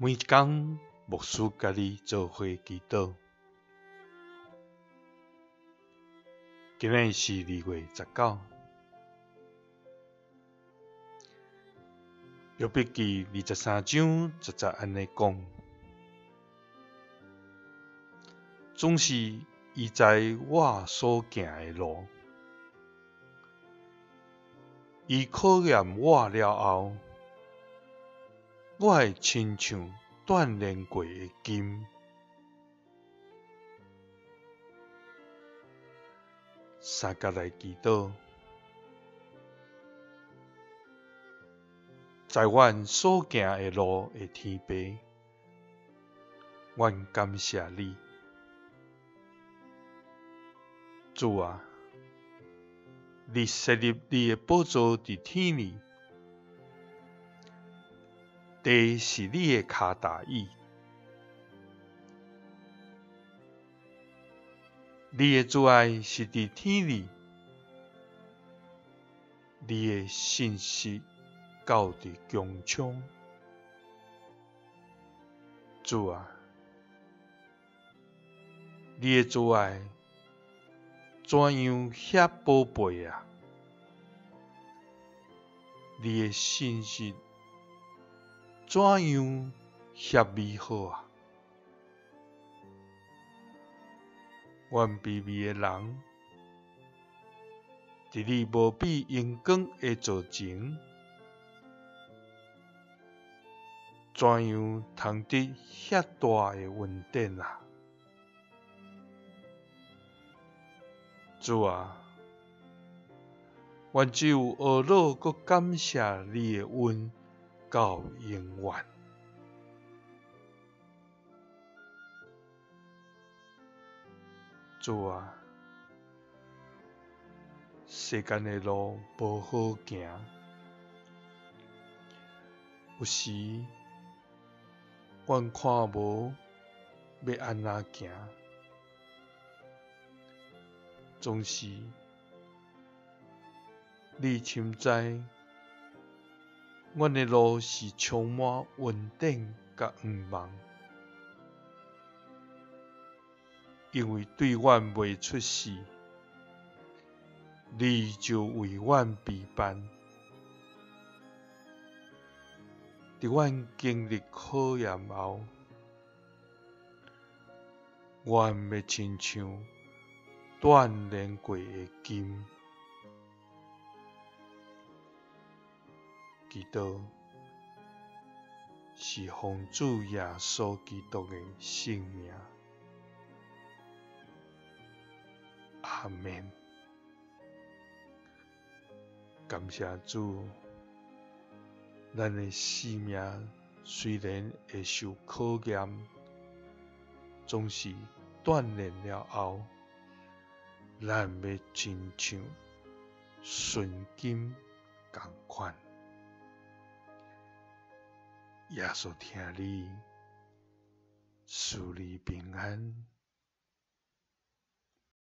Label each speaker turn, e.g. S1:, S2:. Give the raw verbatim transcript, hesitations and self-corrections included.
S1: 每天牧师甲你做伙祈祷。今日是二月十九，约伯记二十三章十节安尼讲：总是伊知我所行的路，伊考验我了后，我会亲像锻炼过的金。三角来祈祷，在阮所行的路的天父，阮感谢你，主啊！你设立你的宝座伫天里，地是你的脚踏椅。你的慈爱是伫天里，你的信实到伫穹苍。主啊，你的慈爱怎样遐宝贝啊？你的信实怎样遐美好啊？阮卑微的人，伫你无比阳光的造前，怎样通得遐大的恩典啊？主啊，阮只有懊恼，佮感谢你的恩到永远。主啊，世间的路无好行，有时阮看无要安怎行，总是你深知，阮的路是充满恩典甲愿望。因为对阮未出世，你就为阮备办。伫阮经历考验后，阮要亲像锻炼过的金。祈祷是奉主耶稣基督的圣名。阿们。感谢主，咱的生命虽然会受考验，总是锻炼了后，咱要亲像纯金同款。耶稣听你，赐你平安。